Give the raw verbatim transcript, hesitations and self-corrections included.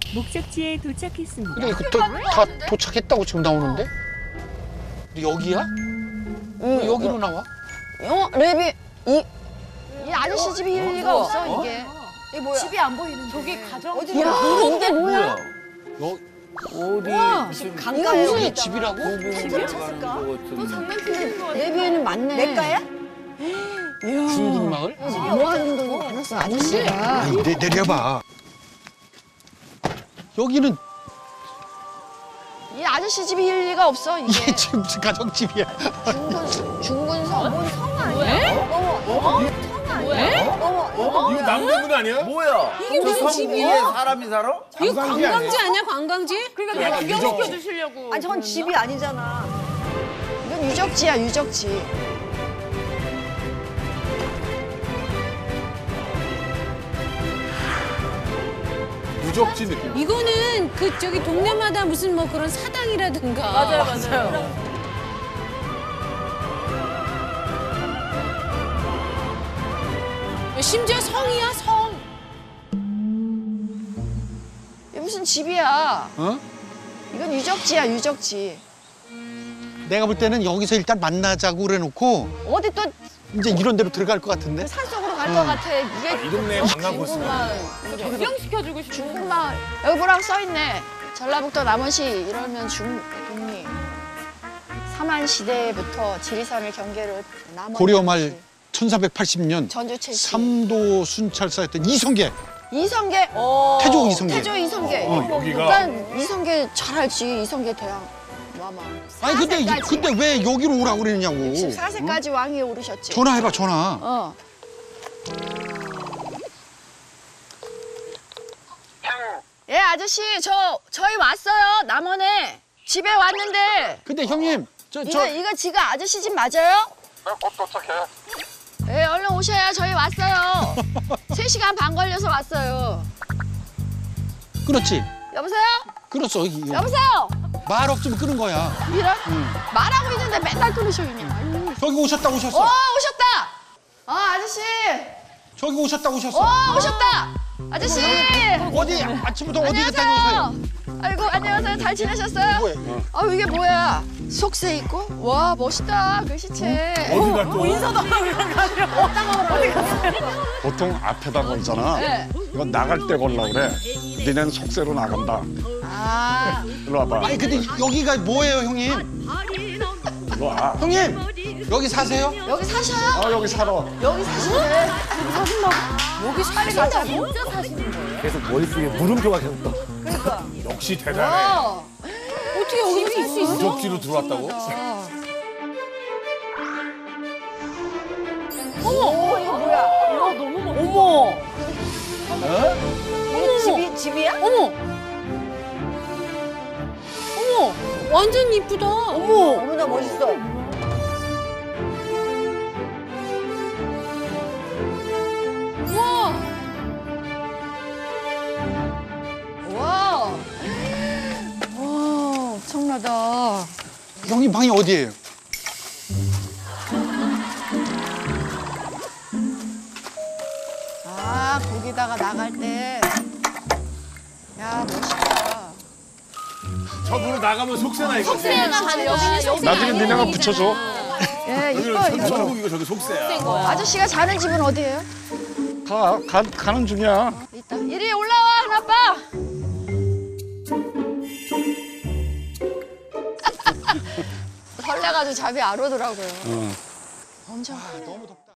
목적지에 도착했습니다. 근데 이거 또, 다 도착했다고 지금 나오는데? 근데 여기야? 왜 여기로 나와? 어? 랩이 이, 이 아저씨 집이 일 리가 없어, 이게. 이게 뭐야? 집이 안 보이는 저기 가정. 어디 야, 이게 뭐야? 여, 어디 무슨 강가 무슨 여기 집이라고? 집이야? 또 장난치는 랩이에는 맞네. 내 거야? 중국 마을? 뭐 하는 돈이 많았어, 아저씨가. 아니, 내, 내려봐. 여기는 이 아저씨 집이 일 리가 없어, 이게. 이게 지금 무슨 가정집이야? 중군, 중군성. 뭔 성 아니야? 어머, 어머. 성 아니야? 어머, 어머. 이거 남대문 아니야? 뭐야? 이게 무슨 그 집이야? 성에 사람이 살아? 이거 관광지 아니야, 관광지? 그러니까 내가 구경시켜 주시려고. 아니, 전 집이 아니잖아. 이건 유적지야, 유적지. 유적지 느낌. 이거는 그 저기 동네마다 무슨 뭐 그런 사당이라든가. 맞아요, 맞아요. 심지어 성이야, 성. 이게 무슨 집이야. 어? 이건 유적지야, 유적지. 내가 볼 때는 여기서 일단 만나자고 그래놓고 어디 또 이제 이런 데로 들어갈 것 같은데? 산속으로 갈 것 같아. 이게 이 동네 관광 코스. 중국마을. 구경시켜주고 싶은 중국마을. 여기 뭐라고 써있네. 전라북도 남원시 이러면 중 동리. 삼한 시대부터 지리산을 경계로 남원. 고려말 천사백팔십 년 전주채 씨. 삼도 순찰사였던 이성계. 이성계. 태조 이성계. 태조 이성계. 어, 여기가. 난 이성계 잘 알지. 이성계 대왕. 와마. 아니 근데 이- 근데 왜 여기로 오라고 그러냐고. 육십사 세까지 왕위에 오르셨지. 전화해봐 전화. 어. 예, 아저씨, 저 저희 왔어요. 남원에 집에 왔는데 근데 형님 저 이거 저 이거 지금 아저씨 집 맞아요? 네, 곧 도착해. 예, 얼른 오셔야 저희 왔어요. 세 시간 반 걸려서 왔어요. 그렇지. 여보세요? 그렇소. 이- 여보세요? 말 없으면 끄는 거야. 이런? 말하고 있는데 맨날 끊으셔 그냥. 아유. 저기 오셨다 어, 오셨어. 오셨다. 어, 아저씨. 저기 오셨다 오셨어. 어, 오셨다. 아저씨. 어디 아침부터 어디 갔다 오세요? 안녕하세요. 아이고, 안녕하세요. 잘 지내셨어요? 뭐야? 아, 이게 뭐야? 속세 입고? 와, 멋있다. 글씨체. 어디가 또? 보통 앞에다 걸잖아. 네. 이건 나갈 때 걸라 그래. 니넨 속세로 나간다. 아, 일로 와봐. 아니 근데 여기가 뭐예요 형님? 일로 와. 형님 여기 사세요? 여기 사셔요? 아 여기 살아. 여기 사시네. 여기 살이가 진짜 사시는 거예요? 계속 머릿속에 물음표가 계속 떠. 역시 대단해. 어. 어떻게 여기 있을 수 있어? 유적지로 들어왔다고? 어머, 이거 뭐야? 어머. 이게 집이, 집이야? 어머. 어머. 완전 이쁘다. 어머. 어머나, 멋있어. 와. 와. 와, 엄청나다. 형님 방이 어디예요? 아, 거기다가 나갈 때. 야, 멋있다. 저분으로 나가면 속세나 이거. 속세가 가는 여기는 속세. 나중에 니네가 붙여줘. 예, 이뻐, 여기는 이뻐. 전국이고 저기 속세야. 아저씨가 자는 집은 어디예요? 가, 가 가는 중이야. 있다. 이리 올라와, 큰아빠. 설레가지고 잠이 안 오더라고요. 어. 엄청. 너무 덥다.